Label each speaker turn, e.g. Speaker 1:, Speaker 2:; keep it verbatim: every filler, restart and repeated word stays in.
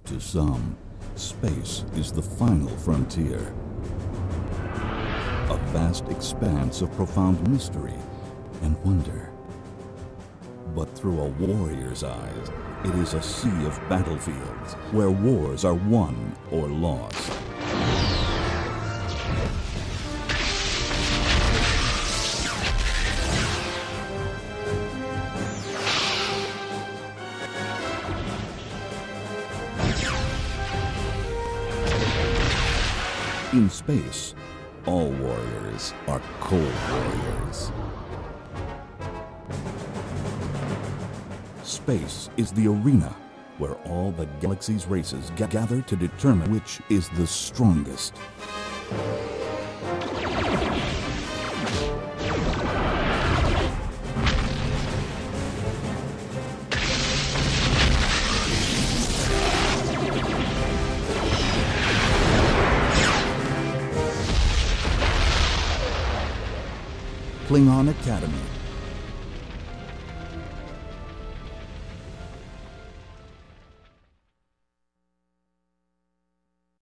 Speaker 1: To some, space is the final frontier. A vast expanse of profound mystery and wonder. But through a warrior's eyes, it is a sea of battlefields where wars are won or lost. In space, all warriors are cold warriors. Space is the arena where all the galaxy's races gather to determine which is the strongest. Klingon Academy.